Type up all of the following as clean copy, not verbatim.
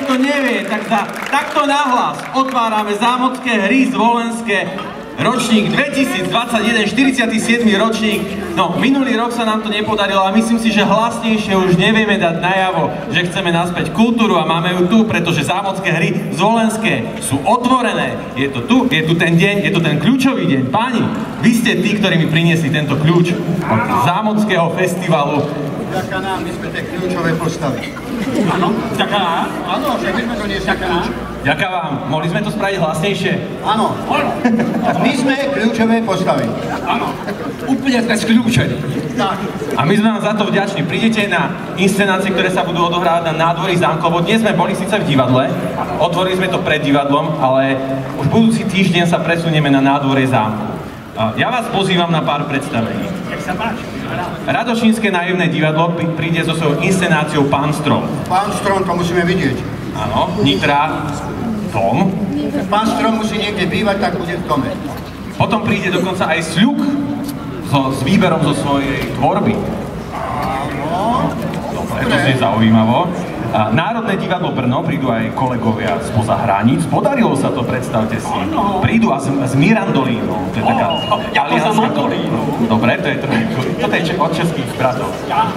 niekto nevie, tak takto nahlas otvárame Zámocké hry Zvolenské, ročník 2021, 47. ročník. No, minulý rok sa nám to nepodarilo a myslím si, že hlasnejšie už nevieme dať najavo, že chceme naspäť kultúru a máme ju tu, pretože Zámocké hry Zvolenské sú otvorené. Je to tu, je tu ten deň, je to ten kľúčový deň. Páni, vy ste tí, ktorí mi priniesli tento kľúč od Zámockého festivalu. Ďaká nám, my sme tie kľúčové postavy. Áno? Ďaká nám? Áno, že my sme doniesli kľúč. Ďaká vám. Mohli sme to spraviť hlasnejšie? Áno. My sme kľúčové postavy. Áno. Úplne sme skľúčení. Tak. A my sme vám za to vďační. Prídete na inscenácie, ktoré sa budú odohrávať na nádvorí zámku, lebo dnes sme boli síce v divadle, otvorili sme to pred divadlom, ale už budúci týždeň sa presunieme na nádvorie zámku. Ja vás pozývam na pár predstavení. Radošínske naivné divadlo príde so svojou inscenáciou Pán Strom. Pán Strom, to musíme vidieť. Áno, Nitra, dom. Pán Strom musí niekde bývať, tak bude v dome. Potom príde dokonca aj Sľuk s výberom zo svojej tvorby. Áno. Dobre, to je zaujímavo. Národné divadlo Brno, prídu aj kolegovia spoza hraníc. Podarilo sa to, predstavte si. Prídu a s Mirandolínou. To je taká talianská dolína. Dobre, to je trochu... Toto je od českých bratov.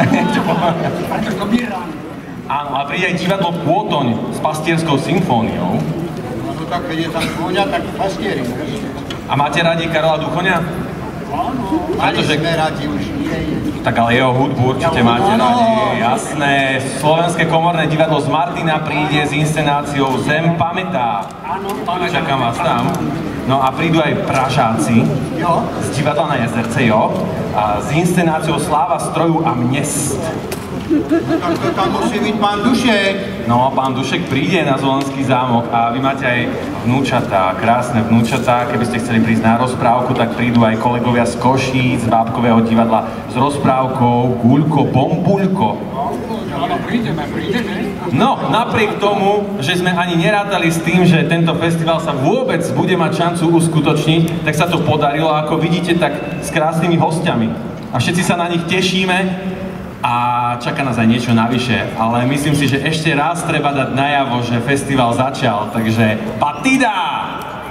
Áno, a príde aj divadlo Pôtoň s pastierskou symfóniou. No tak, keď je tam kôňa, tak pastieri. A máte radi Karola Duchoňa? Áno, mali sme radi už nie. Tak ale jeho hudbu určite máte radi, jasné. Slovenské komorné divadlo z Martina príde s inscenáciou Zem pamätá. Čakám vás tam. No a prídu aj Pražáci z divadla na Jezerce, a s inscenáciou Sláva stroju a miest. Tak to tam musí byť pán Dušek. No, pán Dušek príde na Zvolenský zámok a vy máte aj vnúčatá, krásne vnúčatá. Keby ste chceli prísť na rozprávku, tak prídu aj kolegovia z Košíc, z Bábkového divadla s rozprávkou Guľko, Bombuľko. Prídeme, No, napriek tomu, že sme ani nerátali s tým, že tento festival sa vôbec bude mať šancu uskutočniť, tak sa to podarilo, ako vidíte, tak s krásnymi hostiami. A všetci sa na nich tešíme. A čaká nás aj niečo navyše, ale myslím si, že ešte raz treba dať najavo, že festival začal, takže Batida!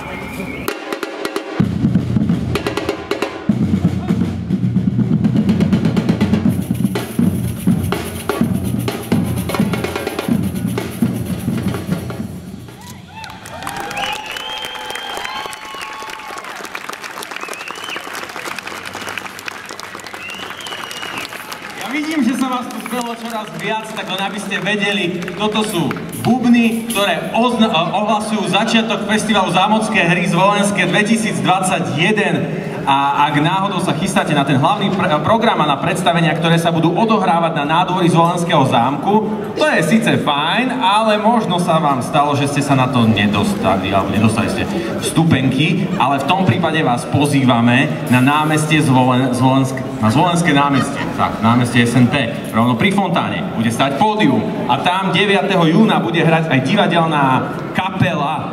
Vidím, že sa vás tu zbelo čoraz viac, tak len aby ste vedeli, toto sú bubny, ktoré ohlasujú začiatok festivalu Zámocké hry Zvolenské 2021. A ak náhodou sa chystáte na ten hlavný program a na predstavenia, ktoré sa budú odohrávať na nádvorí Zvolenského zámku, to je síce fajn, ale možno sa vám stalo, že ste sa na to nedostali, alebo nedostali ste vstupenky, ale v tom prípade vás pozývame na námestie na Zvolenské námestie, tak, námestie SNP, rovno pri fontáne, bude stať pódium a tam 9. júna bude hrať aj divadelná kapela,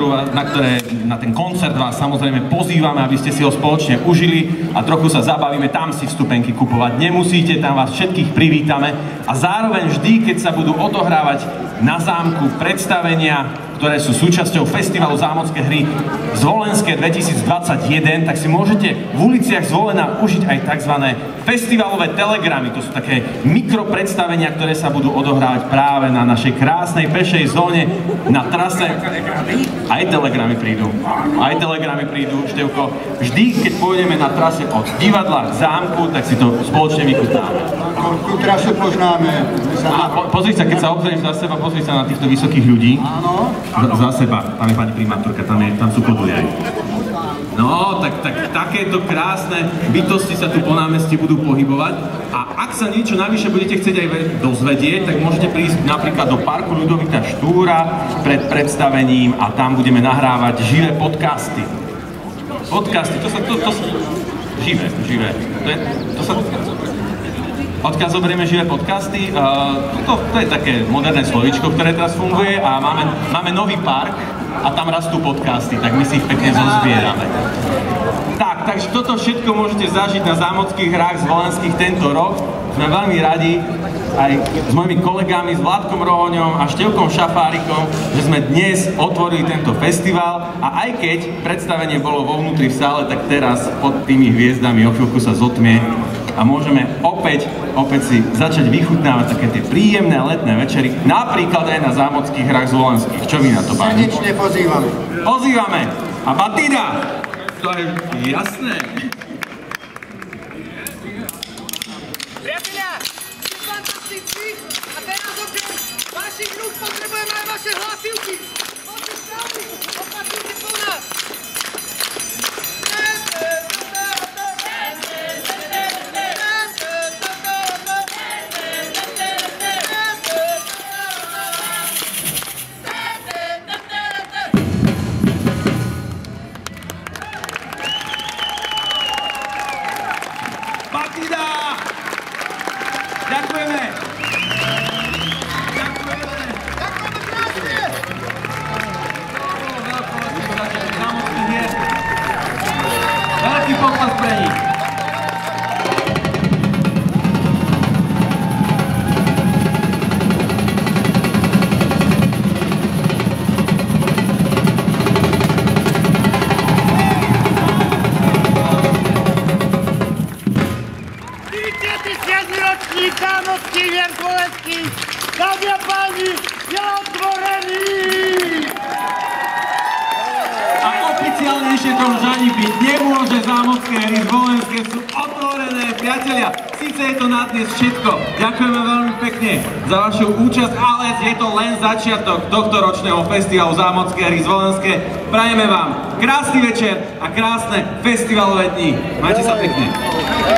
na ten koncert vás samozrejme pozývame, aby ste si ho spoločne užili a trochu sa zabavíme, tam si vstupenky kupovať nemusíte, tam vás všetkých privítame a zároveň vždy, keď sa budú odohrávať na zámku predstavenia, ktoré sú súčasťou festivalu Zámocké hry Zvolenské 2021, tak si môžete v uliciach Zvolena užiť aj tzv. Festivalové telegramy. To sú také mikropredstavenia, ktoré sa budú odohrávať práve na našej krásnej pešej zóne na trase. Aj telegramy prídu. Aj telegramy prídu, Števko. Vždy, keď pôjdeme na trase od divadla k zámku, tak si to spoločne vychutnáme. Tú trasu poznáme. Pozri sa, keď sa obzrieš za seba, pozri sa na týchto vysokých ľudí. Áno. Za seba, tam je pani primátorka, tam sú podujaj. No, tak takéto krásne bytosti sa tu po námestí budú pohybovať a ak sa niečo navyše budete chcieť aj dozvedieť, tak môžete prísť napríklad do parku Ľudovita Štúra pred predstavením a tam budeme nahrávať živé podcasty. Podcasty, to sa živé. Odkiaľ zoberieme živé podcasty, to je také moderné slovíčko, ktoré teraz funguje a máme nový park a tam rastú podcasty, tak my si ich pekne zozbierame. Takže toto všetko môžete zažiť na Zámockých hrách Zvolenských tento rok. sme veľmi radi aj s mojimi kolegami, s Vládkom Rohoňom a Števkom Šafárikom, že sme dnes otvorili tento festival a aj keď predstavenie bolo vo vnútri v sále, tak teraz pod tými hviezdami o chvíľku sa zotmie a môžeme opäť si začať vychutnávať také tie príjemné letné večery, napríklad aj na zámockých hrách zvolenských. Čo vy na to, páni? Srdečne pozývame. Pozývame! A Batida! To je jasné. Priatelia, ste fantastickí a teraz okrem vašich rúk potrebujeme aj vaše hlasivky. Poďte s nami, opatrujte po nás. Batida! Ďakujeme! Ďakujeme! Ďakujeme krásne! Veľký pokles pre nich! Ročník zámockých hier zvolenských, dámy a páni, je otvorený! A oficiálnejšie to už ani byť nemôže, zámocké hry zvolenské sú otvorené, priatelia. Sice je to na dnes všetko, ďakujeme veľmi pekne za vašu účasť, ale je to len začiatok tohto ročného festivalu zámocké hry zvolenské. Prajeme vám krásny večer a krásne festivalové dni. Majte sa pekne.